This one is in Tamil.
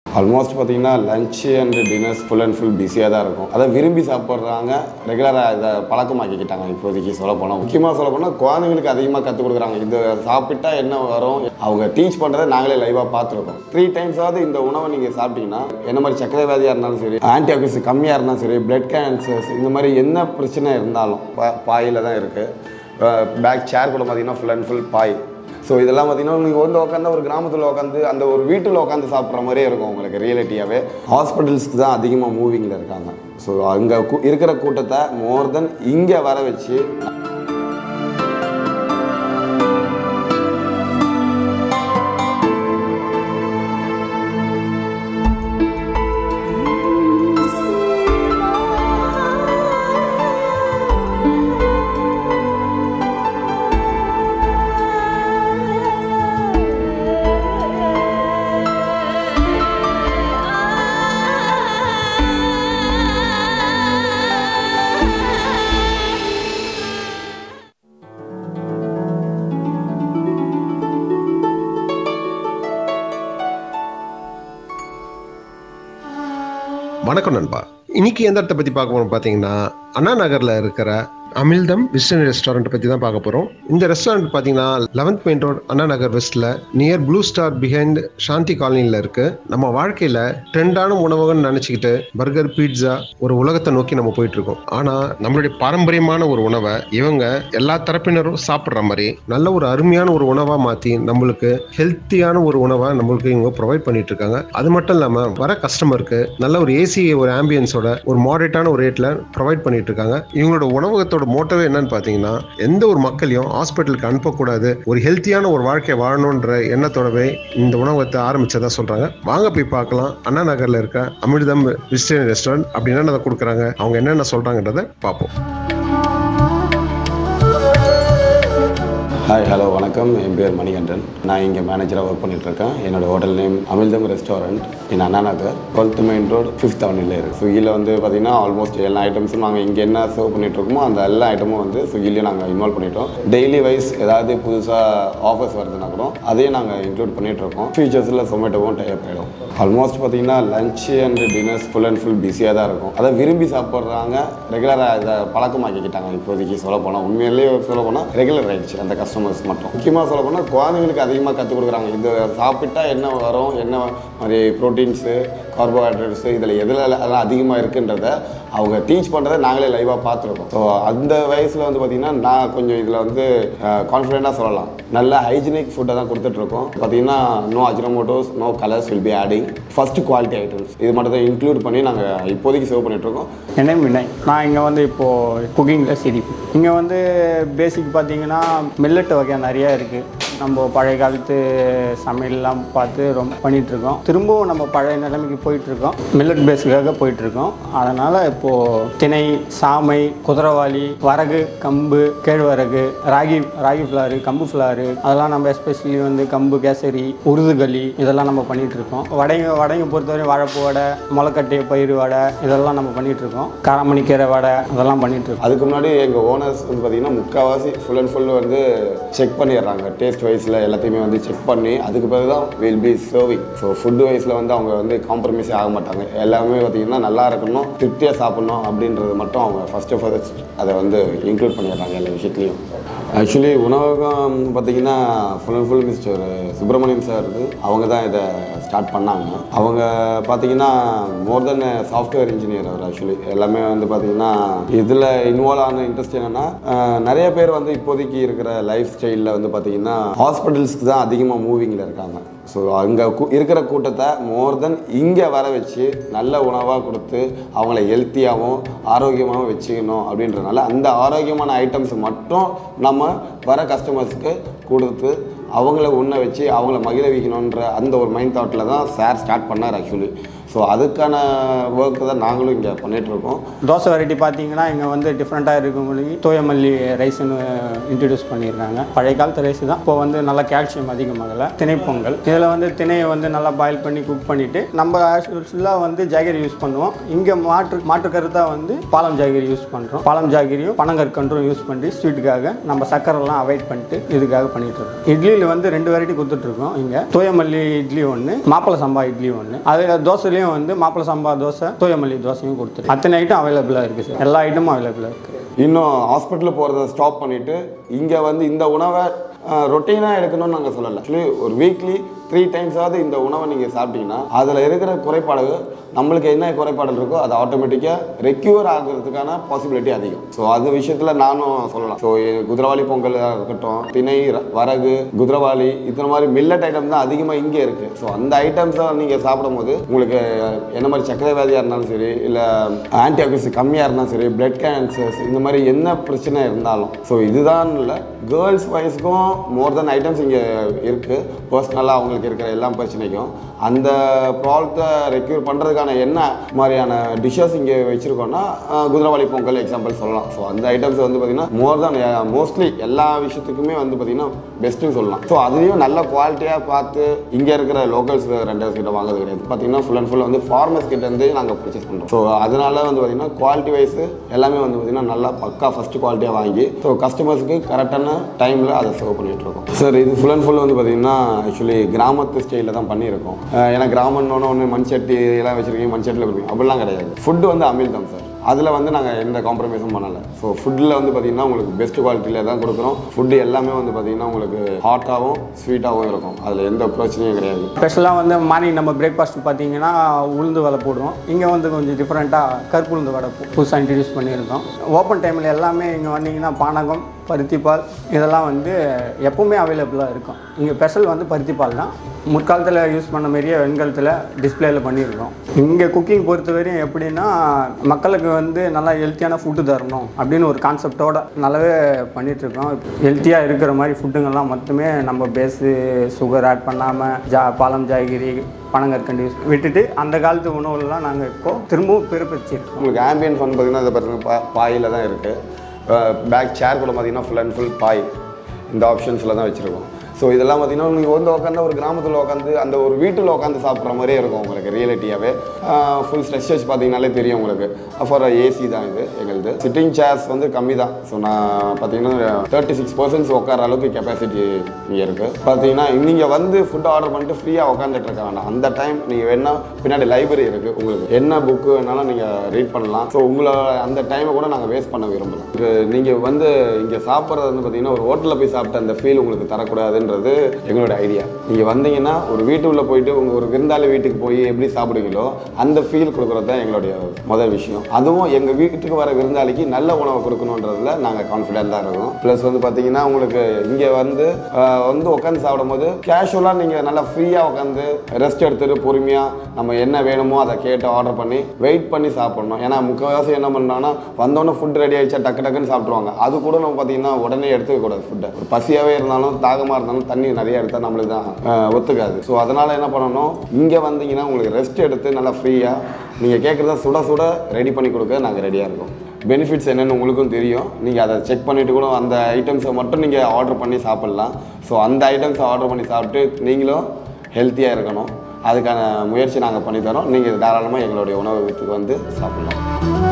ஆல்மோஸ்ட் பார்த்தீங்கன்னா lunch and dinners full and full பிஸியாக தான் இருக்கும். அதை விரும்பி சாப்பிட்றாங்க, ரெகுலராக இதை பழக்கமாக்கிக்கிட்டாங்க. இப்போதைக்கு சொல்ல போனால், முக்கியமாக சொல்ல போனால் குழந்தைங்களுக்கு அதிகமாக கற்றுக் கொடுக்குறாங்க. இது சாப்பிட்டா என்ன வரும், அவங்க டீச் பண்ணுறதை நாங்களே லைவாக பார்த்துருக்கோம். 3 டைம்ஸாவது இந்த உணவை நீங்கள் சாப்பிட்டீங்கன்னா, என்ன மாதிரி சர்க்கரை வியாதியாக இருந்தாலும் சரி, ஆன்டிஆக்சிடன்ஸ் கம்மியாக இருந்தாலும் சரி, பிளட் கேன்சர்ஸ், இந்த மாதிரி என்ன பிரச்சனை இருந்தாலும் பாயில் தான் இருக்குது. பேக் சேர் கூட பார்த்தீங்கன்னா ஃபுல் அண்ட் ஃபுல் பாய். ஸோ இதெல்லாம் பார்த்தீங்கன்னா நீங்கள் வந்து உட்காந்து ஒரு கிராமத்தில் உட்காந்து அந்த ஒரு வீட்டில் உட்காந்து சாப்பிட்ற மாதிரியே இருக்கும் உங்களுக்கு ரியாலிட்டியாகவே. ஹாஸ்பிட்டல்ஸ்க்கு தான் அதிகமாக மூவிங்கில் இருக்காங்க. ஸோ அங்கே இருக்கிற கூட்டத்தை மோர் தென் இங்கே வர வச்சு வணக்கம் நண்பா. இன்னைக்கு எந்த இடத்தை பற்றி பார்க்க போகிறோம் பார்த்தீங்கன்னா, அண்ணா நகரில் இருக்கிற அமில்தம் வெஸ்டர்ன் ரெஸ்டாரண்ட் பற்றி தான் பார்க்க போகிறோம். இந்த ரெஸ்டாரண்ட் பார்த்தீங்கன்னா 11th main road Anna Nagar வெஸ்ட்டில் near Blue Star behind Shanti காலனியில் இருக்குது. நம்ம வாழ்க்கையில் ட்ரெண்டான உணவுகள்னு நினச்சிக்கிட்டு பர்கர், பீட்சா ஒரு உலகத்தை நோக்கி நம்ம போயிட்டுருக்கோம். ஆனால் நம்மளுடைய பாரம்பரியமான ஒரு உணவை இவங்க எல்லா தரப்பினரும் சாப்பிட்ற மாதிரி நல்ல ஒரு அருமையான ஒரு உணவாக மாற்றி நம்மளுக்கு ஹெல்த்தியான ஒரு உணவை நம்மளுக்கு இவங்க ப்ரொவைட் பண்ணிட்டு இருக்காங்க. அது மட்டும் இல்லாமல் வர கஸ்டமருக்கு நல்ல ஒரு ஏசி ஒரு ஆம்பியன்ஸோட ஒரு மாடரேட்டான ஒரு ரேட்டில் ப்ரொவைட் பண்ணிட்டு இருக்காங்க. இவங்களோட உணவகத்தோட மோட்டோவே என்னன்னு பாத்தீங்கன்னா, எந்த ஒரு மக்களையும் ஹாஸ்பிட்டலுக்கு அனுப்பக்கூடாது, ஒரு ஹெல்த்தியான ஒரு வாழ்க்கை வாழணும்ன்ற எண்ணத்தோடவே இந்த உணவகத்தை ஆரம்பிச்சதா சொல்றாங்க. வாங்க போய் பார்க்கலாம். அண்ணா நகர்ல இருக்க அமிர்தம் வெஜிடேரியன் ரெஸ்டாரண்ட் அப்படி என்னென்ன கொடுக்குறாங்க, அவங்க என்னென்ன சொல்றாங்கன்றதை பார்ப்போம். ஹாய், ஹலோ, வணக்கம். என் பேர் மணிகண்டன். நான் இங்கே மேனேஜராக ஒர்க் பண்ணிகிட்ருக்கேன். என்னோடய hotel name Amiltham restaurant in Anna Nagar 12th main road 5th அவென்யூல இருக்குது. ஸ்விக்கியில் வந்து பார்த்திங்கன்னா ஆல்மோஸ்ட் எல்லா ஐட்டம்ஸும் நாங்கள் இங்கே என்ன சர்வ் பண்ணிகிட்ருக்கோமோ அந்த எல்லா ஐட்டமும் வந்து ஸ்விக்கிலையும் நாங்கள் இன்வால்வ் பண்ணிட்டோம். டெய்லி வைஸ் ஏதாவது புதுசாக ஆஃபர்ஸ் வருதுன்னா கூட அதையும் நாங்கள் இன்க்ளூட் பண்ணிகிட்ருக்கோம். ஃபியூச்சர்ஸில் சொமேட்டோவும் டைப் ஆகிடும். ஆல்மோஸ்ட் பார்த்திங்கன்னா lunch and dinners full and full பிஸியாக தான் இருக்கும். அதை விரும்பி சாப்பிட்றாங்க, ரெகுலராக இதை பழக்கமாக்கிக்கிட்டாங்க. இப்போதைக்கு சொல்ல போனால், உண்மையிலேயே சொல்ல போனால் ரெகுலர் ஆகிடுச்சு அந்த கஸ்டமர்ஸ் மட்டும். முக்கியமாக சொல்ல போனால் குழந்தைங்களுக்கு அதிகமாக கற்றுக் கொடுக்குறாங்க. இது சாப்பிட்டா என்ன வரும், என்ன மாதிரி ப்ரோட்டீன்ஸு, கார்போஹைட்ரேட்ஸு, இதில் எதில் அதெல்லாம் அதிகமாக இருக்குன்றத அவங்க டீச் பண்ணுறதை நாங்களே லைவாக பார்த்துருக்கோம். ஸோ அந்த வயசில் வந்து பார்த்திங்கன்னா நான் கொஞ்சம் இதில் வந்து கான்ஃபிடென்ட்டாக சொல்லலாம். நல்ல ஹைஜீனிக் ஃபுட்டை தான் கொடுத்துட்ருக்கோம். பார்த்திங்கன்னா no Ajinomotos, no colours will be adding, first quality items இது மட்டும் தான் இன்க்ளூட் பண்ணி நாங்கள் இப்போதைக்கு சேவ் பண்ணிகிட்ருக்கோம். என்ன வினய், நான் இங்கே வந்து இப்போது குக்கிங்கில் சிரிப்பு. இங்கே வந்து பேசிக் பார்த்திங்கன்னா மில்லட் வகை நிறையா இருக்குது. நம்ம பழைய காலத்து சமையல்லாம் பார்த்து ரொம்ப பண்ணிகிட்ருக்கோம். திரும்பவும் நம்ம பழைய நிலைமைக்கு போயிட்டுருக்கோம். மில்லட் பேஸுக்காக போயிட்டுருக்கோம். அதனால் இப்போது திணை, சாமை, குதிரைவாளி, வரகு, கம்பு, கேழ்வரகு, ராகி ஃப்ளாரு, கம்பு ஃப்ளாரு, அதெல்லாம் நம்ம எஸ்பெஷலி வந்து கம்பு கேசரி, உருதுகளி இதெல்லாம் நம்ம பண்ணிகிட்ருக்கோம். வடைங்க பொறுத்தவரை வாழைப்பூ வடை, முளைக்கட்டிய பயிறு வடை இதெல்லாம் நம்ம பண்ணிகிட்ருக்கோம். காராமணிக்கீரை வடை அதெல்லாம் பண்ணிகிட்ருக்கோம். அதுக்கு முன்னாடி எங்கள் ஓனர்ஸ் வந்து பார்த்திங்கன்னா முக்கால்வாசி ஃபுல் அண்ட் ஃபுல் வந்து செக் பண்ணிடுறாங்க. டேஸ்ட் வைஸில் எல்லாத்தையுமே வந்து செக் பண்ணி அதுக்கு பிறகு தான் will be serving. So food வைஸில் வந்து அவங்க வந்து காம்ப்ரமைஸே ஆக மாட்டாங்க. எல்லாமே பார்த்திங்கன்னா நல்லா இருக்கணும், திருப்தியாக சாப்பிட்ணும் அப்படின்றது மட்டும் அவங்க ஃபஸ்ட்டு அதை வந்து இன்க்ளூட் பண்ணிடுறாங்க எல்லா விஷயத்துலையும். ஆக்சுவலி உணவகம் பார்த்திங்கன்னா full and full mister Subramaniam sir அவங்க தான் இதை ஸ்டார்ட் பண்ணாங்க. அவங்க பார்த்திங்கன்னா மோர் தென் சாஃப்ட்வேர் இன்ஜினியர் அவர். ஆக்சுவலி எல்லாமே வந்து பார்த்திங்கன்னா இதில் இன்வால்வ் ஆன இன்ட்ரெஸ்ட் என்னென்னா, நிறைய பேர் வந்து இப்போதைக்கு இருக்கிற லைஃப் ஸ்டைலில் வந்து பார்த்திங்கன்னா ஹாஸ்பிட்டல்ஸ்க்கு தான் அதிகமாக மூவிங்கில் இருக்காங்க. ஸோ அங்கே இருக்கிற கூட்டத்தை மோர் தென் இங்கே வர வச்சு நல்ல உணவாக கொடுத்து அவங்கள ஹெல்த்தியாகவும் ஆரோக்கியமாகவும் வச்சுக்கணும் அப்படின்றதுனால அந்த ஆரோக்கியமான ஐட்டம்ஸ் மட்டும் நம்ம வர கஸ்டமர்ஸ்க்கு கொடுத்து அவங்கள உண்ண வச்சு அவங்கள மகிழ வைக்கணுன்ற அந்த ஒரு மைண்ட் தாட்டில் தான் சார் ஸ்டார்ட் பண்ணார் ஆக்சுவலி. ஸோ அதுக்கான ஒர்க்கு தான் நாங்களும் இங்கே பண்ணிகிட்ருக்கோம். தோசை வெரைட்டி பார்த்தீங்கன்னா இங்கே வந்து டிஃப்ரெண்ட்டாக இருக்கும்போது தோயமல்லி ரைஸ்ன்னு இன்ட்ரடியூஸ் பண்ணியிருக்காங்க. பழைய காலத்து ரைஸ் தான். இப்போ வந்து நல்லா கால்சியம் அதிகமாகல. திணைப்பொங்கல் இதில் வந்து திணையை வந்து நல்லா பாயில் பண்ணி குக் பண்ணிவிட்டு நம்ம ஃபுல்லாக வந்து ஜாகரி யூஸ் பண்ணுவோம். இங்கே மாற்று கருத்தாக வந்து பாலம் ஜாகரி யூஸ் பண்ணுறோம். பாலம் ஜாகரியும் பனங்கற்கன்றும் யூஸ் பண்ணி ஸ்வீட்டுக்காக நம்ம சக்கரெல்லாம் அவாய்ட் பண்ணிட்டு இதுக்காக பண்ணிகிட்டு இருக்கோம். இட்லியில் இட்லியில் வந்து 2 வெரைட்டி கொடுத்துட்ருக்கோம். இங்கே தூயமல்லி இட்லி ஒன்று, மாப்பிள சம்பா இட்லி ஒன்று. அதில் தோசையிலையும் வந்து மாப்பிள சம்பா தோசை, தூயமல்லி தோசையும் கொடுத்துருக்கு. அத்தனை ஐட்டம் அவைலபிளாக இருக்குது சார். எல்லா ஐட்டமும் அவைலபிளாக இருக்குது. இன்னும் ஹாஸ்பிட்டலில் போகிறத ஸ்டாப் பண்ணிவிட்டு இங்கே வந்து இந்த உணவை ரொட்டீனாக எடுக்கணும்னு நாங்கள் சொல்லலை. ஆக்சுவலி ஒரு வீக்லி 3 டைம்ஸாவது இந்த உணவை நீங்கள் சாப்பிட்டீங்கன்னா அதில் இருக்கிற குறைபாடு நம்மளுக்கு என்ன குறைபாடு இருக்கோ அது ஆட்டோமேட்டிக்காக ரெக்யூர் ஆகிறதுக்கான பாசிபிலிட்டி அதிகம். ஸோ அது விஷயத்தில் நானும் சொல்லலாம். ஸோ குதிரவாளி பொங்கல் இருக்கட்டும், திணை, வரகு, குதிரவாளி, இந்த மாதிரி மில்லட் ஐட்டம் தான் அதிகமாக இங்கே இருக்குது. ஸோ அந்த ஐட்டம்ஸை நீங்கள் சாப்பிடும்போது உங்களுக்கு என்ன மாதிரி சர்க்கரை வியாதியாக இருந்தாலும் சரி, இல்லை ஆன்டி ஆக்சிடென்ட்ஸ் கம்மியாக இருந்தாலும் சரி, பிளட் கேன்சர்ஸ், இந்த மாதிரி என்ன பிரச்சனை இருந்தாலும், ஸோ இதுதான் இல்லை, கேர்ள்ஸ் வைஸ்க்கும் மோர் தென் ஐட்டம்ஸ் இங்கே இருக்குது. பர்சனலாக அவங்களுக்கு இருக்கிற எல்லா பிரச்சனைக்கும் அந்த ப்ராப்ளத்தை ரெக்யூர் பண்ணுறதுக்கான என்ன மாதிரியான டிஷ்ஷஸ் இங்கே வச்சுருக்கோன்னா குதிரவாளி பொங்கல் எக்ஸாம்பிள் சொல்லலாம். ஸோ அந்த ஐட்டம்ஸ் வந்து பார்த்திங்கன்னா மோர் தென் மோஸ்ட்லி எல்லா விஷயத்துக்குமே வந்து பார்த்திங்கன்னா பெஸ்ட்டுன்னு சொல்லலாம். ஸோ அதுலேயும் நல்ல குவாலிட்டியாக பார்த்து இங்கே இருக்கிற லோக்கல்ஸ் ரெண்டர்ஸ் கிட்ட வாங்குறது கிடையாது. பார்த்திங்கன்னா ஃபுல் அண்ட் ஃபுல் வந்து ஃபார்மர்ஸ் கிட்டேருந்து நாங்கள் பர்ச்சேஸ் பண்ணுறோம். ஸோ அதனால வந்து பார்த்திங்கன்னா குவாலிட்டி வைஸ் எல்லாமே வந்து பார்த்திங்கன்னா நல்லா பக்கா ஃபஸ்ட்டு குவாலிட்டியாக வாங்கி ஸோ கஸ்டமர்ஸுக்கு கரெக்டான டைமில் அதை சர்வ் பண்ணிகிட்ருக்கோம். சார் இது ஃபுல் அண்ட் ஃபுல் வந்து பார்த்திங்கன்னா ஆக்சுவலி கிராமத்து ஸ்டைலில் தான் பண்ணியிருக்கோம். ஏன்னா கிராமம்னு ஒன்று மண் சட்டி எல்லாம் வச்சுருக்கீங்க, மண் சட்டியில் கொடுப்பீங்க, அப்படிலாம் கிடையாது. ஃபுட்டு வந்து அமில்தம் சார். அதில் வந்து நாங்கள் எந்த காம்ப்ரமைஸும் பண்ணலை. ஸோ ஃபுட்டில் வந்து பார்த்திங்கன்னா உங்களுக்கு பெஸ்ட் குவாலிட்டியில் தான் கொடுக்குறோம். ஃபுட்டு எல்லாமே வந்து பார்த்திங்கன்னா உங்களுக்கு ஹாட்டாகவும் ஸ்வீட்டாகவும் இருக்கும். அதில் எந்த பிரச்சனையும் கிடையாது. ஸ்பெஷலாக வந்து மார்னிங் நம்ம பிரேக்ஃபாஸ்ட் பார்த்தீங்கன்னா உளுந்து வடை போடுறோம். இங்கே வந்து கொஞ்சம் டிஃப்ரெண்ட்டாக கருப்பு உளுந்து வடை புதுசாக இன்ட்ரடியூஸ் பண்ணியிருக்கோம். ஓப்பன் டைமில் எல்லாமே இங்கே வந்தீங்கன்னா பானகம், பருத்திப்பால் இதெல்லாம் வந்து எப்பவுமே அவைலபிளாக இருக்கும். இங்கே ஸ்பெஷல் வந்து பருத்திப்பால் தான். முற்காலத்தில் யூஸ் பண்ண மாரியே வெண்கலத்தில் டிஸ்பிளேயில் பண்ணியிருக்கோம். இங்கே குக்கிங் பொறுத்த வரையும் எப்படின்னா மக்களுக்கு வந்து நல்லா ஹெல்த்தியான ஃபுட்டு தரணும் அப்படின்னு ஒரு கான்செப்டோடு நல்லாவே பண்ணிகிட்ருக்கோம். ஹெல்த்தியாக இருக்கிற மாதிரி ஃபுட்டுங்கள்லாம் மொத்தமே நம்ம பேஸு சுகர் ஆட் பண்ணாமல் பாலம், ஜாய்கறி, பனங்கற்கண்டு விட்டுட்டு அந்த காலத்து உணவுலாம் நாங்கள் இப்போது திரும்பவும் பிறப்பிச்சிருக்கோம். உங்களுக்கு ஆம்பியன்ஸ் வந்து பார்த்திங்கன்னா இதை பார்த்தீங்கன்னா பாயில் தான் இருக்குது. பேக் சேர் கூட பார்த்திங்கன்னா ஃபுல் அண்ட் ஃபுல் பாய் இந்த ஆப்ஷன்ஸில் தான் வச்சுருக்கோம். ஸோ இதெல்லாம் பார்த்திங்கன்னா நீங்கள் வந்து உட்காந்து ஒரு கிராமத்தில் உட்காந்து அந்த ஒரு வீட்டில் உட்காந்து சாப்பிட்ற மாதிரியே இருக்கும் உங்களுக்கு ரியாலிட்டியாகவே. ஃபுல் ஸ்ட்ரெச்சஸ் பார்த்தீங்கன்னாலே தெரியும் உங்களுக்கு. ஃபார் ஏசி தான் இது எங்களுது. சிட்டிங் சேர்ஸ் வந்து கம்மி தான். ஸோ நான் பார்த்தீங்கன்னா 36% உட்கார அளவுக்கு கெப்பாசிட்டி இங்கே இருக்குது. பார்த்தீங்கன்னா நீங்கள் வந்து ஃபுட் ஆர்டர் பண்ணிட்டு ஃப்ரீயாக உட்காந்துட்டு இருக்க வேண்டாம். அந்த டைம் நீங்கள் வேணால் பின்னாடி லைப்ரரி இருக்குது, உங்களுக்கு என்ன புக்கு வேணாலும் நீங்கள் ரீட் பண்ணலாம். ஸோ உங்களை அந்த டைமை கூட நாங்கள் வேஸ்ட் பண்ண விரும்பலாம். நீங்கள் வந்து இங்கே சாப்பிட்றது வந்து பார்த்தீங்கன்னா ஒரு ஹோட்டலில் போய் சாப்பிட்ட அந்த ஃபீல் உங்களுக்கு தரக்கூடாதுன்னு எங்களோட ஐடியா. நீங்க வந்தீங்கன்னா ஒரு வீட்டுக்குள்ள போயிட்டு உங்க ஒரு விருந்தாளி வீட்டுக்கு போய் எப்படி சாப்பிடுவீங்களோ அந்த ஃபீல் கொடுக்கறது தான் எங்களுடைய முதல் விஷயம். அதுவும் எங்க வீட்டுக்கு வர விருந்தாளிக்கு நல்ல உணவை கொடுக்கணுன்றதுல நாங்கள் கான்ஃபிடென்ட் தான் இருக்கோம். ப்ளஸ் வந்து பார்த்தீங்கன்னா உங்களுக்கு இங்கே வந்து உட்காந்து சாப்பிடும் போது கேஷுவலாக நீங்கள் நல்லா ஃப்ரீயாக உட்காந்து ரெஸ்ட் எடுத்துட்டு பொறுமையாக நம்ம என்ன வேணுமோ அதை கேட்டு ஆர்டர் பண்ணி வெயிட் பண்ணி சாப்பிடணும். ஏன்னா முக்கால்வாசி என்ன பண்ணுறாங்கன்னா வந்தோடனே ஃபுட் ரெடி ஆகிடுச்சா டக்கு டக்குன்னு சாப்பிட்ருவாங்க. அது கூட நம்ம பார்த்தீங்கன்னா உடனே எடுத்துக்கக்கூடாது. ஃபுட்டை ஒரு பசியாகவே இருந்தாலும் தாகமாக இருந்தாலும் தண்ணி நிறைய எடுத்தால் நம்மளுக்கு தான் ஒத்துக்காது. ஸோ அதனால் என்ன பண்ணணும், இங்கே வந்தீங்கன்னா உங்களுக்கு ரெஸ்ட் எடுத்து நல்லா ஃப்ரீயாக நீங்கள் கேட்குறத சுட சுட ரெடி பண்ணி கொடுக்க நாங்கள் ரெடியாக இருக்கோம். பெனிஃபிட்ஸ் என்னென்னு உங்களுக்கும் தெரியும். நீங்கள் அதை செக் பண்ணிவிட்டு கூட அந்த ஐட்டம்ஸை மட்டும் நீங்கள் ஆர்டர் பண்ணி சாப்பிட்லாம். ஸோ அந்த ஐட்டம்ஸை ஆர்டர் பண்ணி சாப்பிட்டு நீங்களும் ஹெல்த்தியாக இருக்கணும். அதுக்கான முயற்சி நாங்கள் பண்ணித்தரோம். நீங்கள் தாராளமாக எங்களுடைய உணவகத்துக்கு வந்து சாப்பிட்லாம்.